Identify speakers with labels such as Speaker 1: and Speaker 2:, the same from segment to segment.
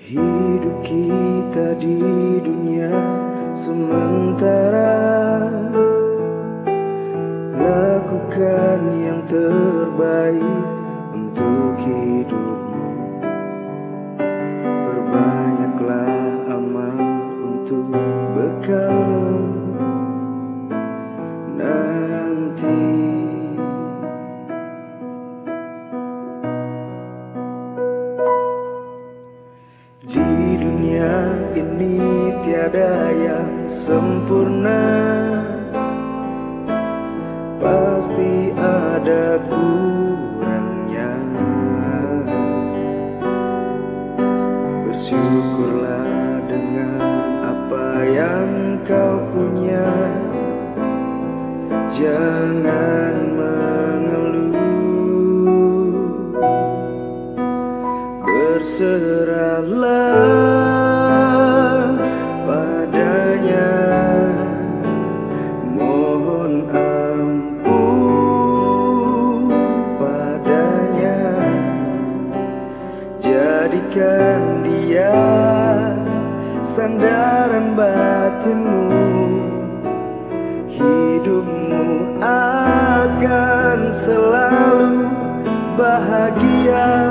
Speaker 1: Hidup kita di dunia sementara, lakukan yang terbaik untuk hidupmu. Perbanyaklah amal untuk bekalmu nanti. Di dunia ini tiada yang sempurna, pasti ada kurangnya. Bersyukurlah dengan apa yang kau punya, jangan mengeluh. Berserahlah padanya, mohon ampun padanya, jadikan dia sandaran batinmu. Hidupmu akan selalu bahagia.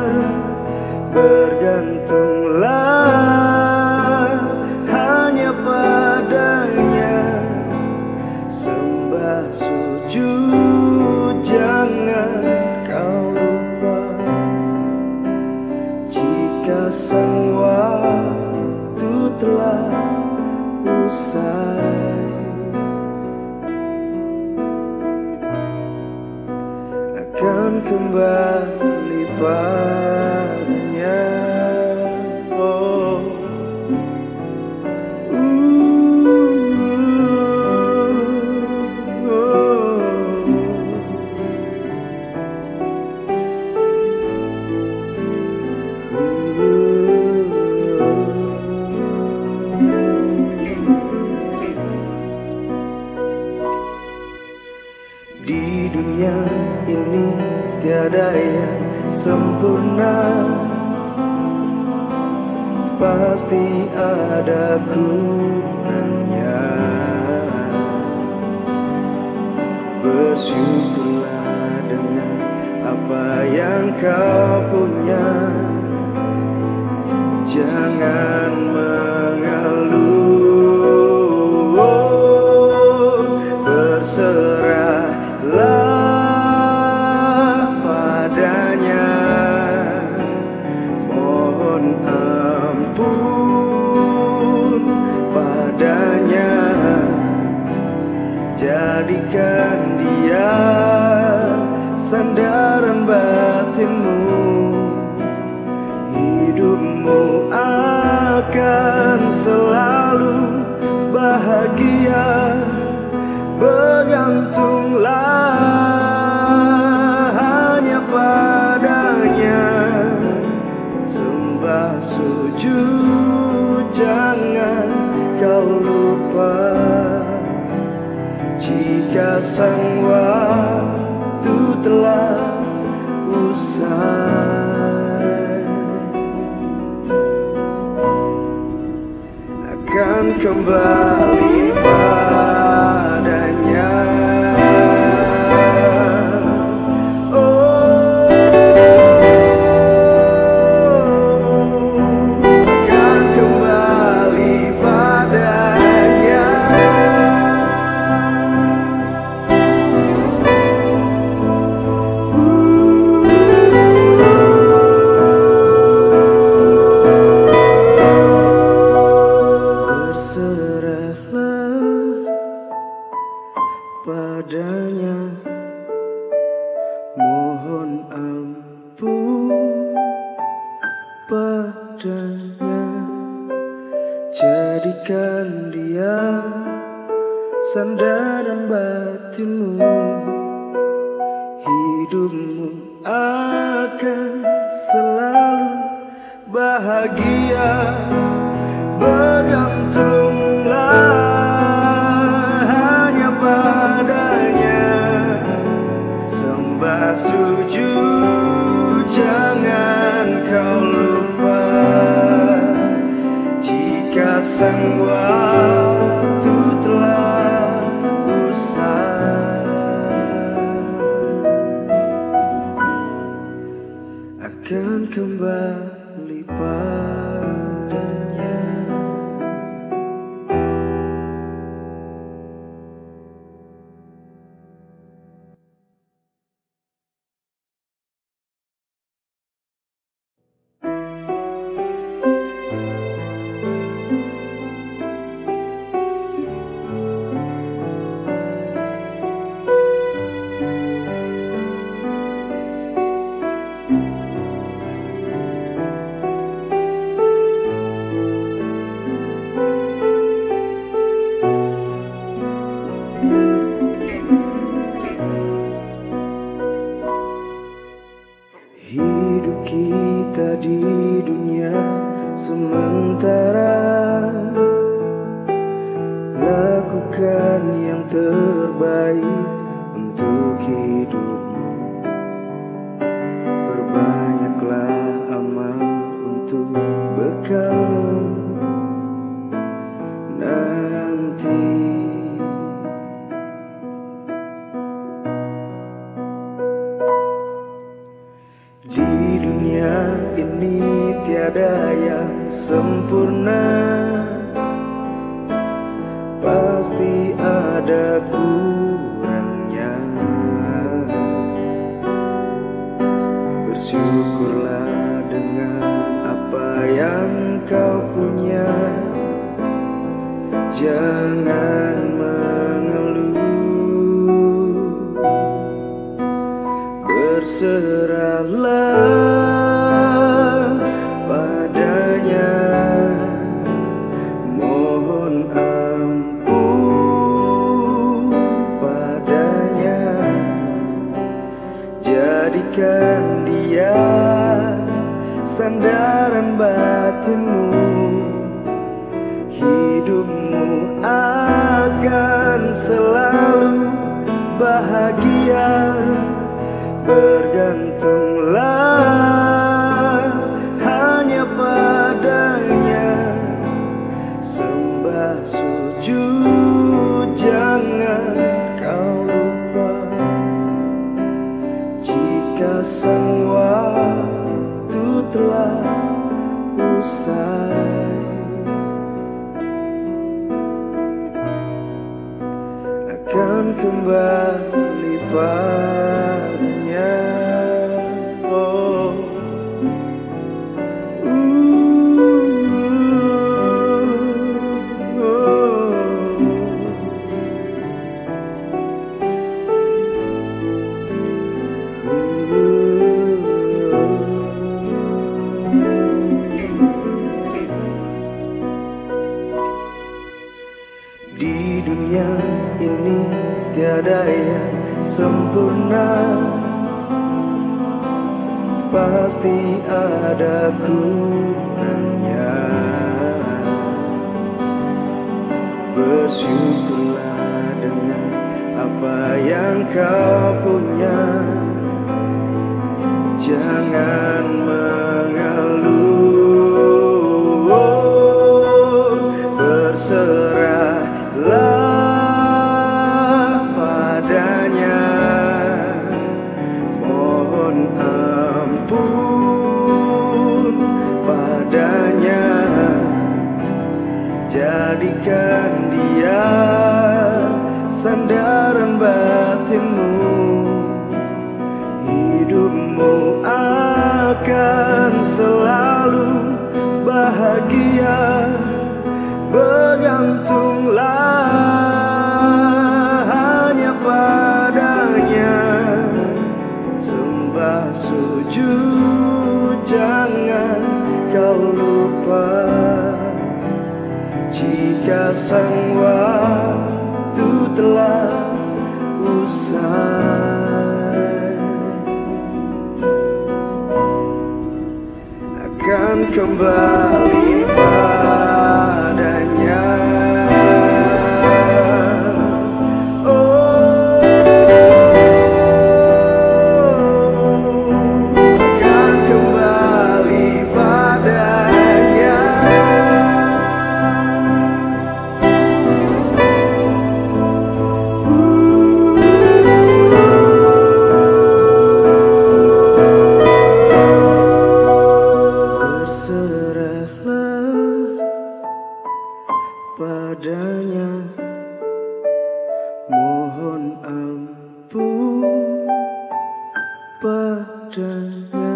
Speaker 1: Bergantunglah hanya padanya, sembah sujud jangan kau lupa. Jika sang waktu telah usai, akan kembali padanya. Di dunia ini tiada yang sempurna, pasti ada kurangnya. Bersyukurlah dengan apa yang kau punya, jangan mengeluh. Berserahlah padanya, mohon ampun padanya, jadikan dia sandaran batinmu. Hidupmu akan selalu bahagia. Bergantunglah hanya padanya, sembah sujud jangan kau lupa. Jika sang waktu telah usai, akan kembali padanya. Akan kembali padanya. Berserahlah padanya, mohon ampun padanya, jadikan dia sandaran batinmu. Hidupmu akan selalu bahagia. Bergantunglah hanya padanya, sembah sujud jangan kau lupa. sang waktu telah usai, akan kembali padanya. Hidup kita di dunia sementara, lakukan yang terbaik untuk hidupmu. Perbanyaklah amal untuk bekalmu nanti. Di dunia ini tiada yang sempurna, pasti ada kurangnya. Bersyukurlah dengan apa yang kau punya, jangan mengeluh. Berserahlah padanya, mohon ampun padanya, jadikan dia sandaran batinmu. Hidupmu akan selalu bahagia. Bergantunglah hanya padanya, sembah sujud jangan kau lupa. Jika sang waktu telah usai, akan kembali padanya. Di dunia ini tiada yang sempurna, pasti ada kurangnya. Bersyukurlah dengan apa yang kau punya, jangan mengeluh. Berserahlah padanya, mohon ampun padanya, jadikan dia sandaran batinmu. Hidupmu akan selalu bahagia. Bergantunglah hanya padanya, sembah sujud jangan kau lupa. Jika sang waktu telah usai, akan kembali padanya. Akan kembali padanya. padanya, mohon ampun padanya.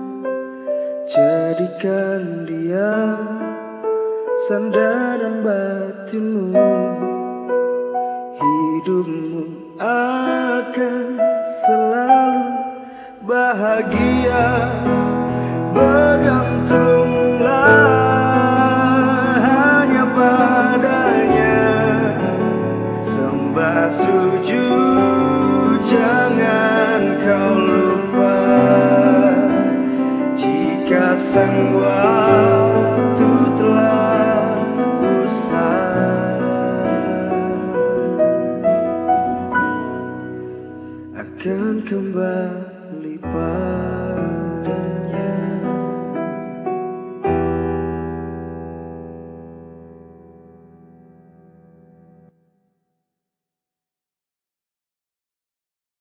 Speaker 1: Jadikan dia sandaran batinmu, hidupmu akan selalu bahagia. Bergantunglah hanya padanya, sembah sujud jangan kau lupa. Jika sang waktu telah usai, akan kembali padamu.